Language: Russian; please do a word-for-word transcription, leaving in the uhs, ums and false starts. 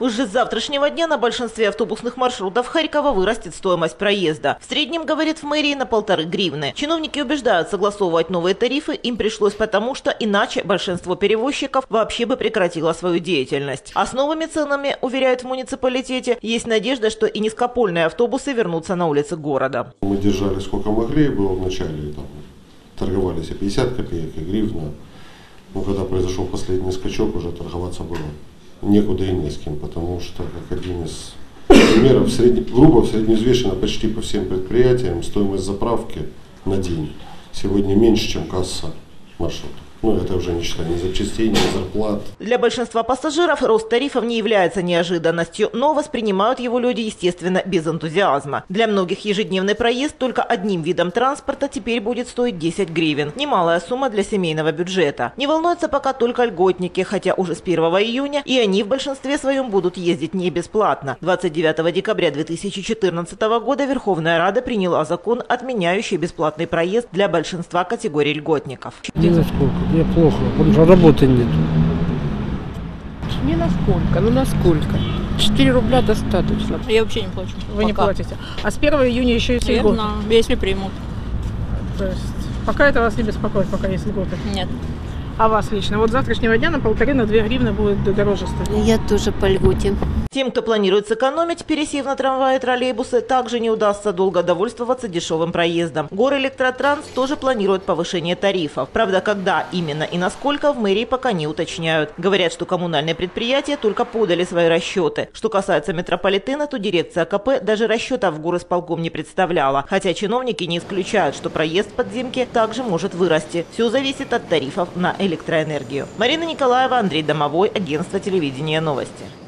Уже с завтрашнего дня на большинстве автобусных маршрутов Харькова вырастет стоимость проезда. В среднем, говорит в мэрии, на полторы гривны. Чиновники убеждают, согласовывать новые тарифы им пришлось потому, что иначе большинство перевозчиков вообще бы прекратило свою деятельность. А с новыми ценами, уверяют в муниципалитете, есть надежда, что и низкопольные автобусы вернутся на улицы города. Мы держали сколько могли, было в начале, там, торговались и пятьдесят копеек, и гривна. Но когда произошел последний скачок, уже торговаться было некуда и не с кем, потому что, как один из примеров, средне, грубо средневзвешенно почти по всем предприятиям стоимость заправки на день сегодня меньше, чем касса маршрута. Ну, это уже не считая ни запчастей, ни зарплат. Для большинства пассажиров рост тарифов не является неожиданностью, но воспринимают его люди, естественно, без энтузиазма. Для многих ежедневный проезд только одним видом транспорта теперь будет стоить десять гривен. Немалая сумма для семейного бюджета. Не волнуются пока только льготники, хотя уже с первого июня и они в большинстве своем будут ездить не бесплатно. двадцать девятого декабря две тысячи четырнадцатого года Верховная Рада приняла закон, отменяющий бесплатный проезд для большинства категорий льготников. Ни насколько. Мне плохо, потому что работы нет. Не насколько, ну насколько. четыре рубля достаточно. Я вообще не плачу. Вы пока. не платите. А с первого июня еще есть льготы? Верно, если примут. То есть пока это вас не беспокоит, пока есть льготы? Нет. А вас лично? Вот с завтрашнего дня на полторы, на две гривны будет дороже стоить. Я тоже по льготе. Тем, кто планирует сэкономить, пересев на трамваи и троллейбусы, также не удастся долго довольствоваться дешевым проездом. Горэлектротранс тоже планирует повышение тарифов. Правда, когда именно и насколько, в мэрии пока не уточняют. Говорят, что коммунальные предприятия только подали свои расчеты. Что касается метрополитена, то дирекция АКП даже расчетов в горисполком не представляла. Хотя чиновники не исключают, что проезд в подземке также может вырасти. Все зависит от тарифов на электроэнергию. Марина Николаева, Андрей Домовой, агентство телевидения «Новости».